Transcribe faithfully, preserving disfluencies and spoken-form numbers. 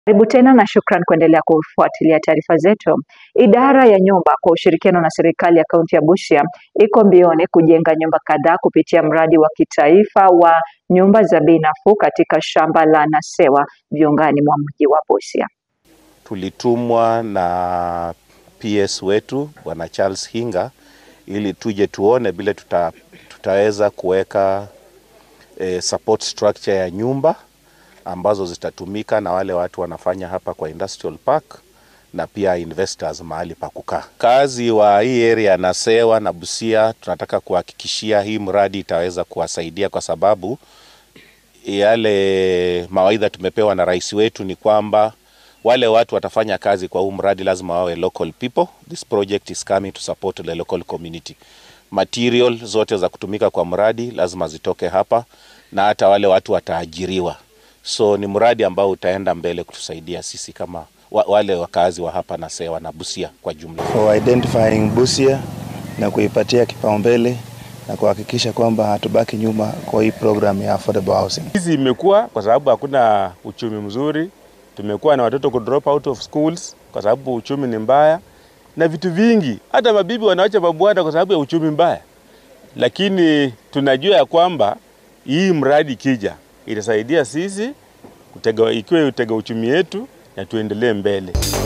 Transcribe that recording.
Karibu tena na shukran kuendelea kufuatilia taarifa zetu. Idara ya nyumba kwa ushirikiano na serikali ya kaunti ya Busia iko mbioni kujenga nyumba kadhaa kupitia mradi wa kitaifa wa nyumba za bei nafuu katika shamba la Nasewa viungani mwa mji wa Busia. Tulitumwa na P S wetu Bwana Charles Hinga ili tuje tuone vile tuta, tutaweza kuweka eh, support structure ya nyumba ambazo zitatumika na wale watu wanafanya hapa kwa Industrial Park na pia investors mahali pa kukaa. Kazi wa hii area Nasewa na Busia tunataka kuhakikishia hii mradi itaweza kuwasaidia, kwa sababu yale mawaidha tumepewa na rais wetu ni kwamba wale watu watafanya kazi kwa huu mradi lazima wawe local people. This project is coming to support the local community. Material zote za kutumika kwa mradi lazima zitoke hapa na hata wale watu wataajiriwa. So ni mradi ambao utaenda mbele kutusaidia sisi kama wale wakazi wa hapa Nasewa na Busia kwa jumla. For identifying Busia na kuipatia kipaumbele na kuhakikisha kwamba hatubaki nyuma kwa hii program ya affordable housing. Hizi imekuwa kwa sababu hakuna uchumi mzuri. Tumekuwa na watoto ku drop out of schools kwa sababu uchumi ni mbaya, na vitu vingi. Hata mabibi wanaacha mabwana kwa sababu ya uchumi mbaya. Lakini tunajua ya kwamba hii mradi kija itasaidia sisi kutega, ikiwa utega uchumi yetu na tuendelee mbele.